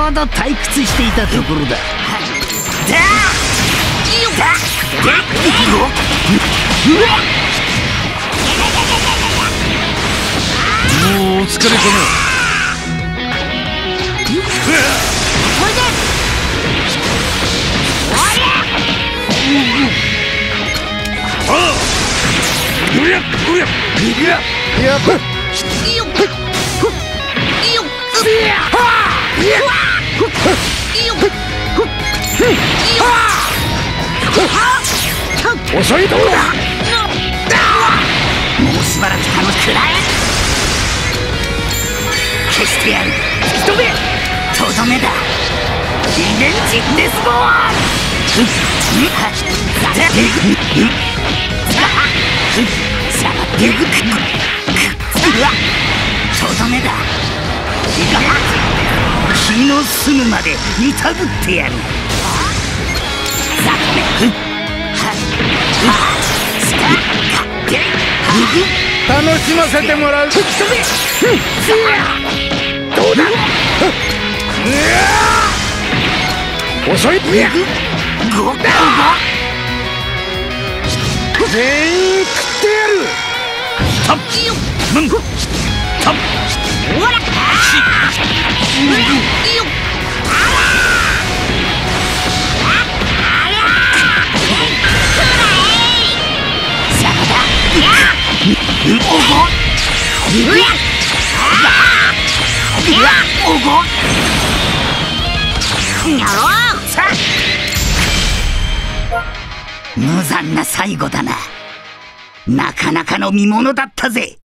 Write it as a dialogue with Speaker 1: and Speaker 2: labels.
Speaker 1: ょうど退屈していたところだ。もうお疲れかな。遅いとこだ。もうしばらく楽しくらえ。消してやる。引き止め。とどめだ。リベンジデスボーン。とどめだ。気の済むまで見たぶってやる。楽しませてもらう。どうだ。遅い。全員食ってやる。タッムンタッ無残な最後だな。なかなかの見ものだったぜ。